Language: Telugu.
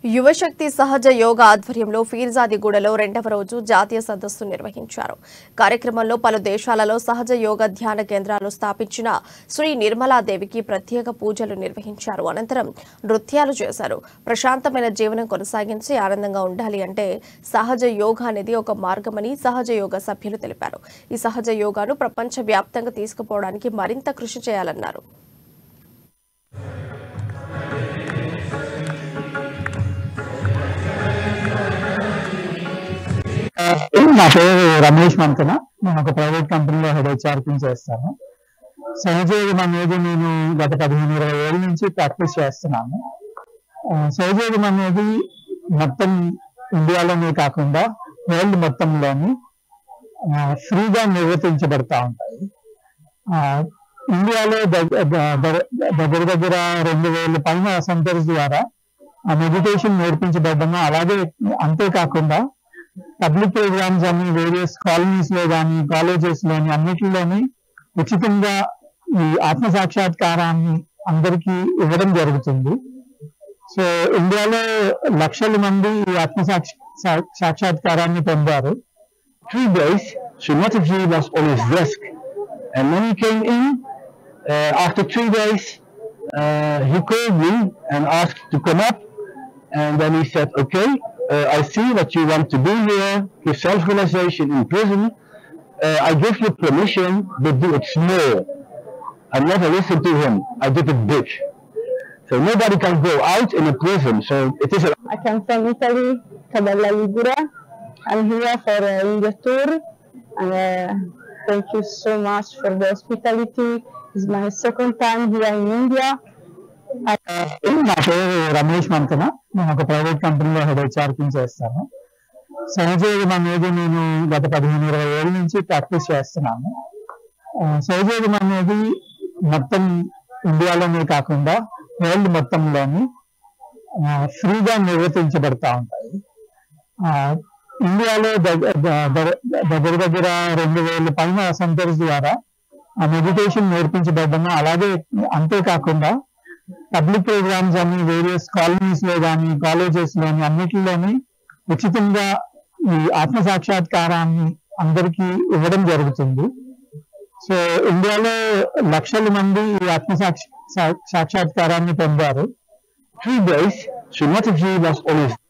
యువశక్తి సహజ యోగా ఆధ్వర్యంలో ఫీర్జాదిగూడలో రెండవ రోజు జాతీయ సదస్సు నిర్వహించారు. కార్యక్రమంలో పలు దేశాలలో సహజ యోగా ధ్యాన కేంద్రాలు స్థాపించిన శ్రీ నిర్మలాదేవికి ప్రత్యేక పూజలు నిర్వహించారు. అనంతరం నృత్యాలు చేశారు. ప్రశాంతమైన జీవనం కొనసాగించి ఆనందంగా ఉండాలి అంటే సహజ యోగా అనేది ఒక మార్గమని సహజ యోగా సభ్యులు తెలిపారు. ఈ సహజ యోగాను ప్రపంచవ్యాప్తంగా తీసుకుపోవడానికి మరింత కృషి చేయాలన్నారు. నా పేరు రమేష్ మంతన. నేను ఒక ప్రైవేట్ కంపెనీలో హెడ్ హెచ్ఆర్ కింద చేస్తాను. సహజయోగం అనేది నేను గత 15-20 ఏళ్ళ నుంచి ప్రాక్టీస్ చేస్తున్నాను. సహజయోగం అనేది మొత్తం ఇండియాలోనే కాకుండా వరల్డ్ మొత్తంలోని ఫ్రీగా నిర్వర్తించబడతా ఉంటాయి. ఇండియాలో దగ్గర 2000 పైన సెంటర్స్ ద్వారా మెడిటేషన్ నేర్పించబడ్డము. అలాగే అంతేకాకుండా పబ్లిక్ ప్రోగ్రామ్స్ అని వేరియస్ కాలనీస్ లో కానీ కాలేజెస్ లోని అన్నిటిలోని ఉచితంగా ఈ ఆత్మ సాక్షాత్కారాన్ని అందరికీ ఇవ్వడం జరుగుతుంది. సో ఇండియాలో లక్షల మంది ఈ ఆత్మ సాక్షాత్కారాన్ని పొందారు. 3 days, Srimataji was on his desk, and when he came in, after 3 days, he called me and asked to come up, and then he said, okay, I see what you want to do here, your self-realization in prison, I give you permission, but do it small. I never listened to him, I did it big. So nobody can go out in a prison, so it is a... I come from Italy, Cabella Ligure. I'm here for India tour, and thank you so much for the hospitality. It's my second time here in India. నా పేరు రమేష్ మంతన. నేను ఒక ప్రైవేట్ కంపెనీలో హెడ్ హెచ్ఆర్ కింద చేస్తాను. సహజయోగం అనేది నేను గత 15-20 ఏళ్ళ నుంచి ప్రాక్టీస్ చేస్తున్నాను. సహజయోగం అనేది మొత్తం ఇండియాలోనే కాకుండా వరల్డ్ మొత్తంలోని ఫ్రీగా నిర్వర్తించబడతా ఉంటాయి. ఇండియాలో దగ్గర 2000 పైన సెంటర్స్ ద్వారా మెడిటేషన్ నేర్పించబడ్డము. అలాగే అంతేకాకుండా పబ్లిక్ ప్రోగ్రామ్స్ అని వేరియస్ కాలనీస్ లో కానీ కాలేజెస్ లోని అన్నిటిలోని ఉచితంగా ఈ ఆత్మ సాక్షాత్కారాన్ని అందరికీ ఇవ్వడం జరుగుతుంది. సో ఇండియాలో లక్షల మంది ఈ ఆత్మ సాక్షాత్కారాన్ని పొందారు. 3 days, Srimataji was on his